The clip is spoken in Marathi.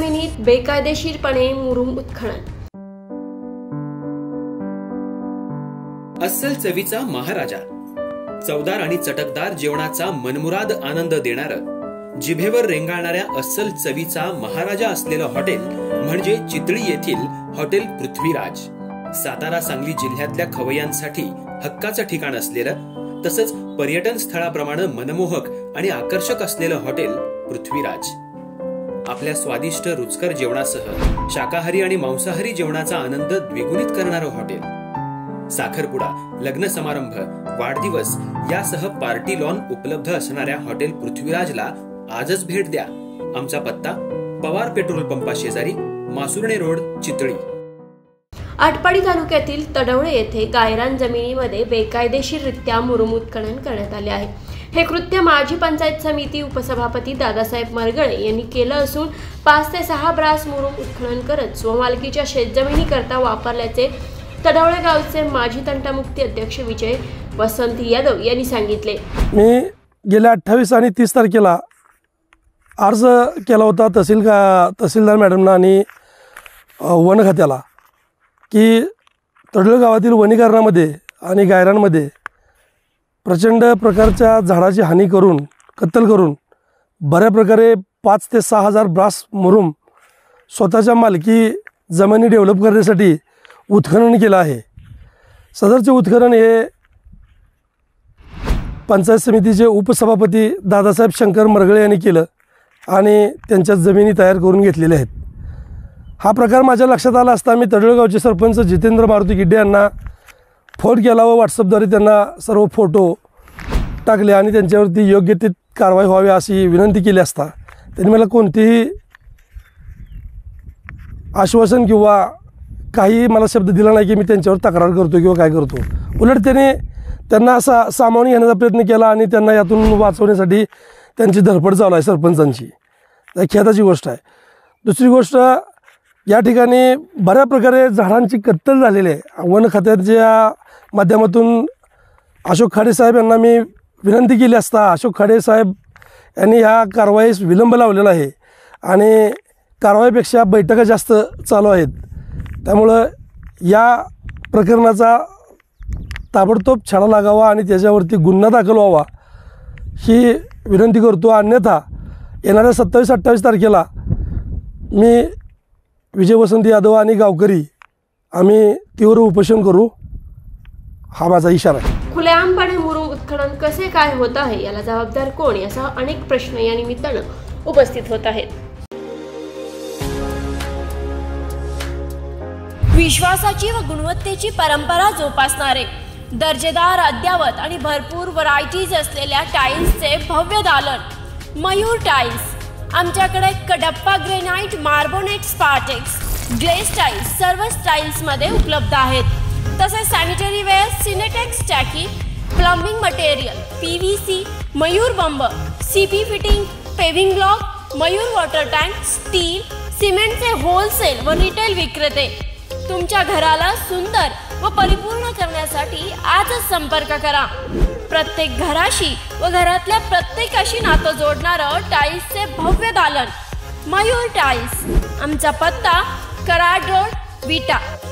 जमिनीत बेकायदेशीरपणे मुरुम उत्खनन। अस्सल चवीचा महाराजा, चवदार आणि चटकदार जेवणाचा मनमुराद आनंद देणारं, जिभेवर रेंगाळणाऱ्या अस्सल चवीचा महाराजा असलेलं हॉटेल म्हणजे चितळी येथील हॉटेल पृथ्वीराज। सातारा सांगली जिल्ह्यातल्या खवय्यांसाठी हक्काचं ठिकाण असलेलं, तसंच पर्यटन स्थळाप्रमाणे मनमोहक आणि आकर्षक असलेलं हॉटेल पृथ्वीराज। आपल्या स्वादिष्ट रुचकर जेवणासह शाकाहारी आणि मांसाहारी जेवणाचा आनंद द्विगुणित करणारं हॉटेल। साखरपुडा, लग्न समारंभ, वाढदिवस यासह पार्टी लॉन उपलब्ध असणाऱ्या हॉटेल पृथ्वीराजला आजच भेट द्या। आमचा पत्ता पवार पेट्रोल पंपा शेजारी, मासुर्णे रोड, चितळी। आटपाडी तालुक्यातील तडवळे येथे गायरान जमिनीमध्ये बेकायदेशीररित्या मुरुम उत्खनन करण्यात आले आहे। हे कृत्य माजी पंचायत समिती उपसभापती दादासाहेब मरगळे यांनी केलं असून 5 ते 6 ब्रास मुरुम उत्खनन करत स्वमालकीच्या शेतजमिनीकरता वापरल्याचे तडवळे गावचे माजी तंटामुक्ती अध्यक्ष विजय वसंत यादव यांनी सांगितले। मी गेल्या 28 आणि 30 तारखेला अर्ज केला होता तहसीलदार मॅडमना आणि वन खात्याला की तडवळे गावातील वनीकरणामध्ये आणि गायरांमध्ये प्रचंड प्रकारच्या झाडाची हानी करून कत्तल करून बऱ्या प्रकारे 5 ते 6 हजार ब्रास मुरुम स्वतःच्या मालकी जमिनी डेव्हलप करण्यासाठी उत्खनन केलं आहे। सदरचे उत्खनन हे पंचायत समितीचे उपसभापती दादासाहेब शंकर मरगळे यांनी केलं आणि त्यांच्या जमिनी तयार करून घेतलेल्या आहेत। हा प्रकार माझ्या लक्षात आला असता मी तडवळे गावचे सरपंच जितेंद्र मारुती गिड्डे यांना फोन केला व व्हॉट्सअपद्वारे त्यांना सर्व फोटो टाकले आणि त्यांच्यावरती योग्य ती कारवाई व्हावी अशी विनंती केली असता त्यांनी मला कोणतेही आश्वासन किंवा काही मला शब्द दिला नाही की मी त्यांच्यावर तक्रार करतो किंवा काय करतो। उलट त्यांना असा सामावून घेण्याचा प्रयत्न केला आणि त्यांना यातून वाचवण्यासाठी त्यांची धडपड चालू आहे सरपंचांची। खेदाची गोष्ट आहे। दुसरी गोष्ट, या ठिकाणी बऱ्या प्रकारे झाडांची कत्तल झालेली आहे। वन खात्याच्या माध्यमातून अशोक खाडे साहेब यांना मी विनंती केली असता अशोक खाडे साहेब यांनी ह्या कारवाईस विलंब लावलेला आहे आणि कारवाईपेक्षा बैठका जास्त चालू आहेत। त्यामुळं या प्रकरणाचा ताबडतोब छाडा लागावा आणि त्याच्यावरती गुन्हा दाखल व्हावा ही विनंती करतो। अन्यथा येणाऱ्या 27-28 तारखेला मी विजय वसंत यादव आणि गावकरी आम्ही तीव्र उपोषण करू, हा माझा इशारा आहे। खुलेआमपणे मुरुम उत्खनन कसे काय होत आहे, याला जबाबदार कोण, यासह अनेक प्रश्न या निमित्तानं उपस्थित होत आहेत। विश्वासाची व गुणवत्तेची परंपरा जोपासणारे, दर्जेदार, अद्यावत आणि भरपूर व्हरायटीज असलेल्या टाइल्सचे भव्य दालन मयूर टाइल्स। आमच्याकडे Kadappa granite, marbonite, spartex, glaze tiles सर्व स्टाईल्समध्ये उपलब्ध आहेत। तसेच सॅनिटरी वेअर, सिनेटेक्स टॅकी, प्लंबिंग मटेरियल, PVC, मयूर बंब, CP fitting, paving block, Mayur water tank, steel, सिमेंटचे होलसेल व रिटेल विक्रेते। तुमच्या घराला सुंदर व परिपूर्ण करण्यासाठी आजच संपर्क करा। प्रत्येक घराशी व घरातल्या प्रत्येकाशी नातं जोडणारं टाइल्सचे भव्य दालन मयूर टाइल्स। आमचा पत्ता कराड रोड, विटा।